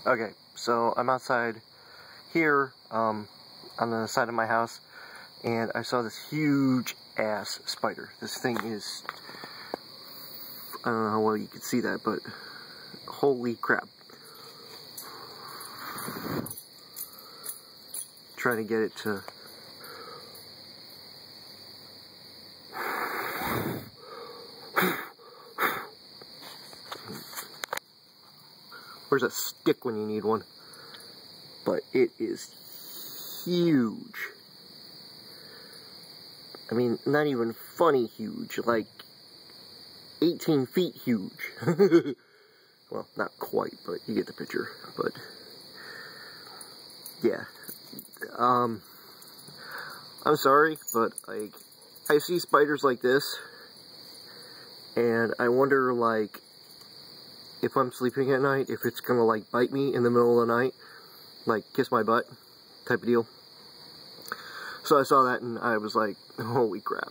Okay, so I'm outside here on the side of my house, and I saw this huge ass spider. This thing is, I don't know how well you can see that, but holy crap. Trying to get it to where's a stick when you need one? But it is huge. I mean, not even funny huge, like 18 feet huge. Well, not quite, but you get the picture. But yeah, I'm sorry, but like I see spiders like this, and I wonder, like, if I'm sleeping at night, if it's gonna like bite me in the middle of the night, like kiss my butt type of deal. So I saw that and I was like, holy crap.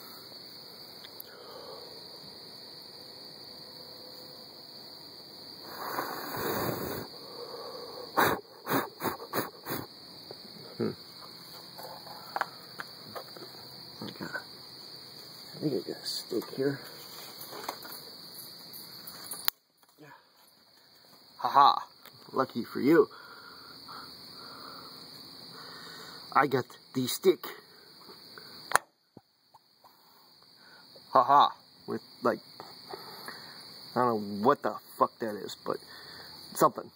I think I got a stick here. Haha, lucky for you. I got the stick. Haha, with like, I don't know what the fuck that is, but something.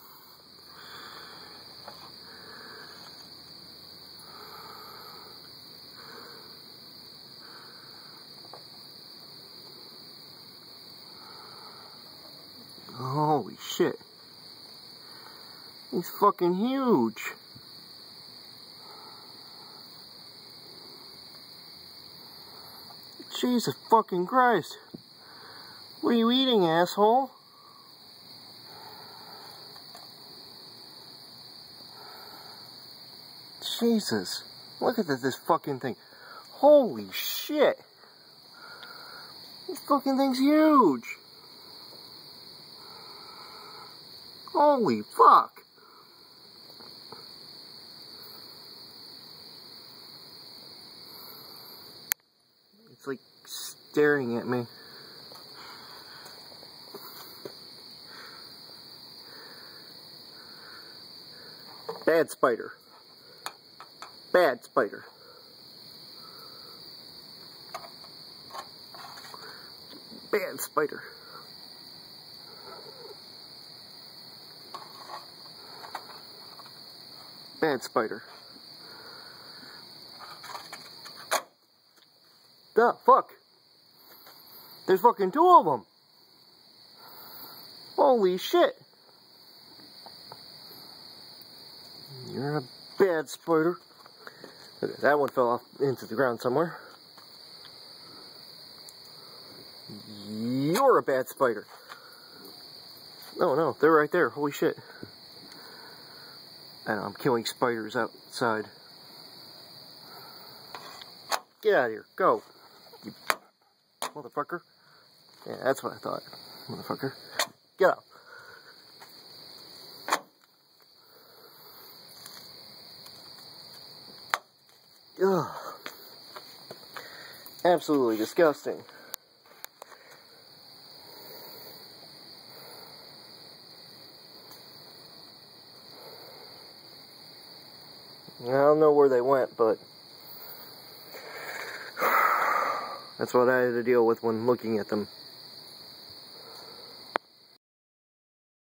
Holy shit. He's fucking huge. Jesus fucking Christ. What are you eating, asshole? Jesus. Look at this fucking thing. Holy shit. This fucking thing's huge. Holy fuck. It's like staring at me. Bad spider. Bad spider. Bad spider. Bad spider. The fuck? There's fucking two of them. Holy shit. You're a bad spider. Okay, that one fell off into the ground somewhere. You're a bad spider. No, they're right there. Holy shit. I know, I'm killing spiders outside. Get out of here. Go. You motherfucker. Yeah, that's what I thought. Motherfucker. Get out. Ugh. Absolutely disgusting. I don't know where they went, but that's what I had to deal with when looking at them.